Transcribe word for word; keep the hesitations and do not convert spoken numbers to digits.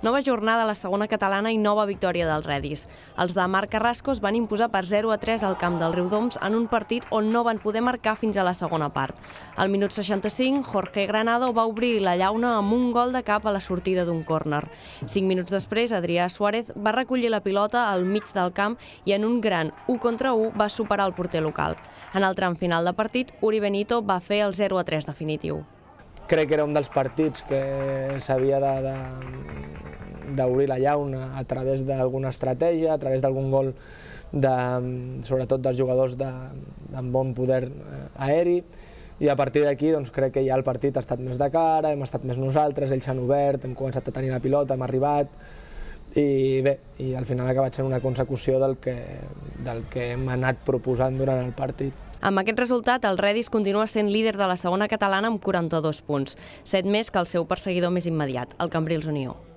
Nova jornada a la segona catalana i nova victòria del Redis. Els de Marc Carrasco es van imposar per zero a tres al camp del Riudoms en un partit on no van poder marcar fins a la segona part. Al minut seixanta-cinc, Jorge Granado va obrir la llauna amb un gol de cap a la sortida d'un córner. Cinc minuts després, Adrià Suárez va recollir la pilota al mig del camp i en un gran u contra u va superar el porter local. En el tram final de partit, Uri Benito va fer el zero a tres definitiu. Crec que era un dels partits que s'havia d'obrir la llauna a través d'alguna estratègia, a través d'algun gol, sobretot dels jugadors amb bon poder aeri, i a partir d'aquí crec que ja el partit ha estat més de cara, hem estat més nosaltres, ells s'han obert, hem començat a tenir la pilota, hem arribat, i bé, i al final ha acabat sent una consecució del que hem anat proposant durant el partit. Amb aquest resultat, el Redis continua sent líder de la segona catalana amb quaranta-dos punts, set més que el seu perseguidor més immediat, el Cambrils Unió.